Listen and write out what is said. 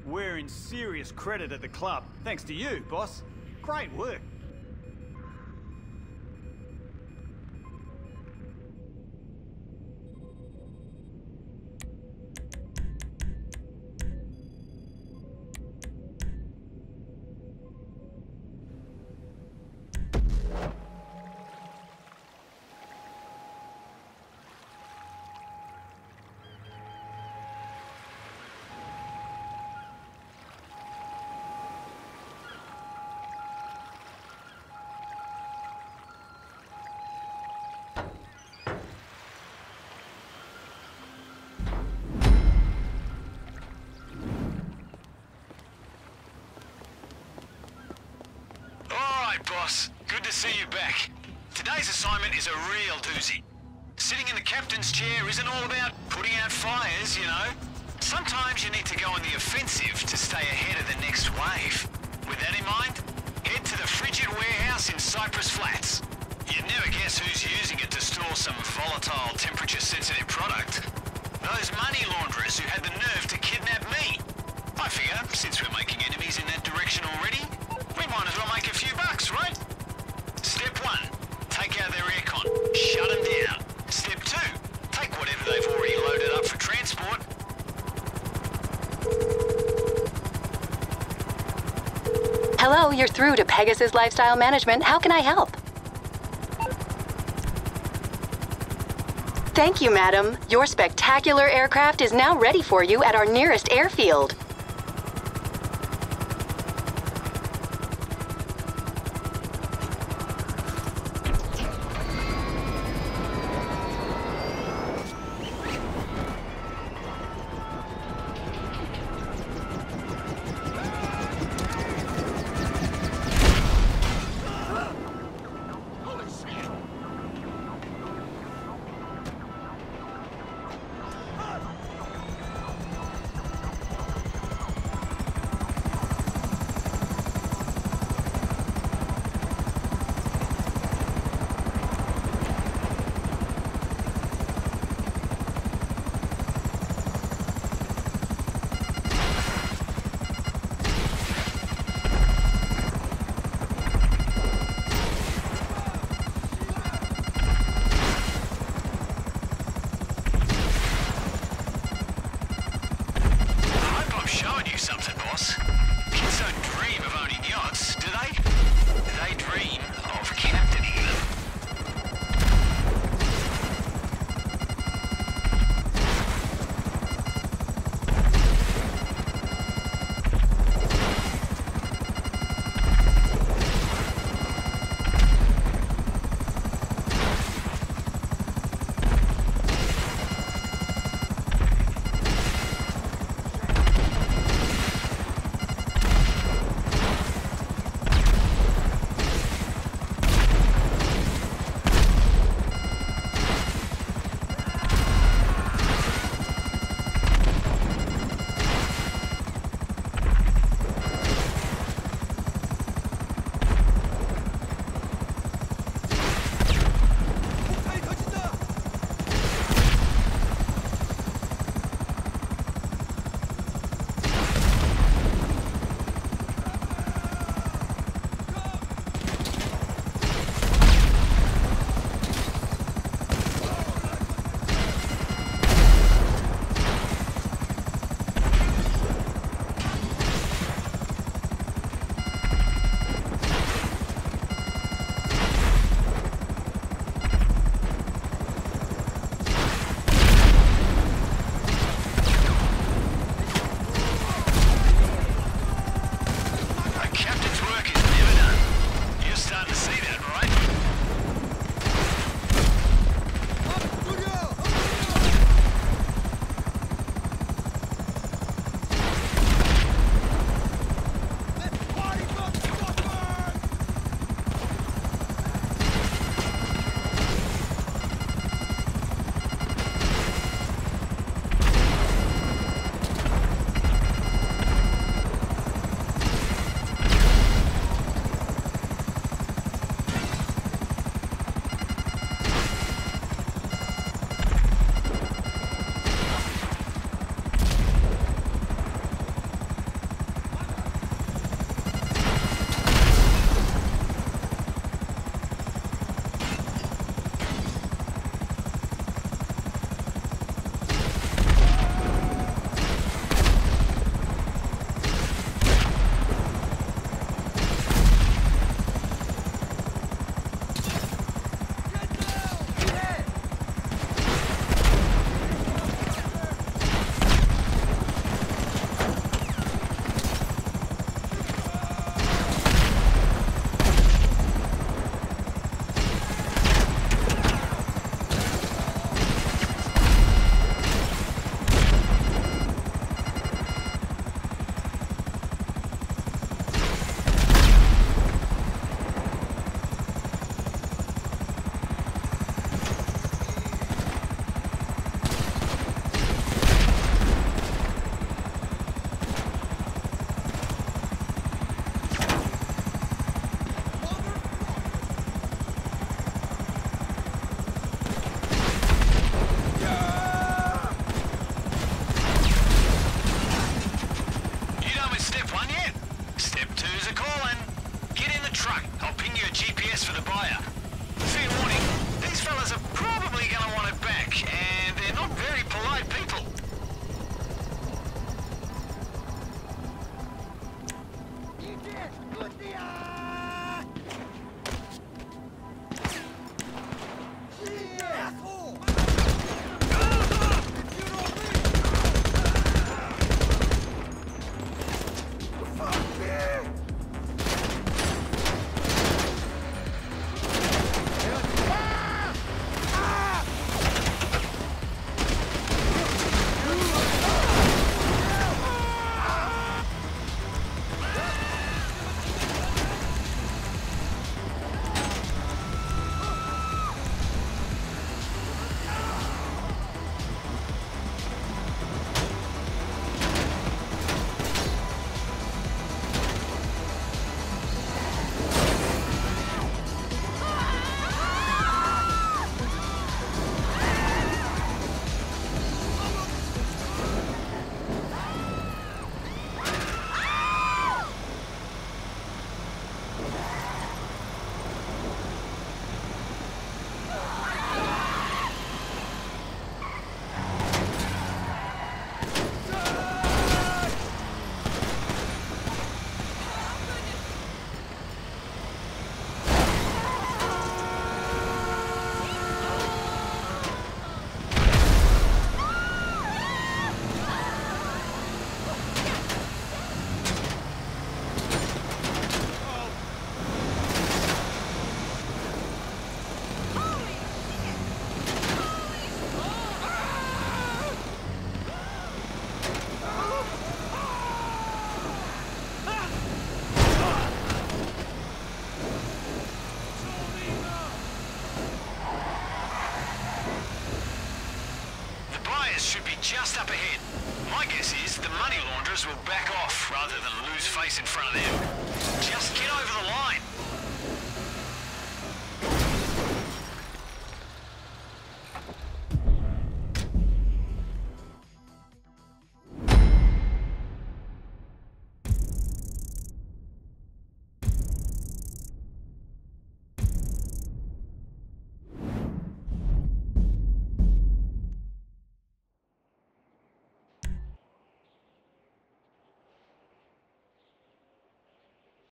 We're in serious credit at the club, thanks to you, boss. Great work. Boss, good to see you back. Today's assignment is a real doozy. Sitting in the captain's chair isn't all about putting out fires, you know. Sometimes you need to go on the offensive to stay ahead of the next wave. With that in mind, head to the frigid warehouse in Cypress Flats. You'd never guess who's using it to store some volatile, temperature-sensitive product. Those money launderers who had the nerve to kidnap me. I figure, since we're making enemies in that direction already, we might as well make a few bucks, right? Step 1, take out their aircon, shut them down. Step 2, take whatever they've already loaded up for transport. Hello, you're through to Pegasus Lifestyle Management. How can I help? Thank you, madam. Your spectacular aircraft is now ready for you at our nearest airfield. prize should be just up ahead. My guess is the money launderers will back off rather than lose face in front of them. Just get over the line.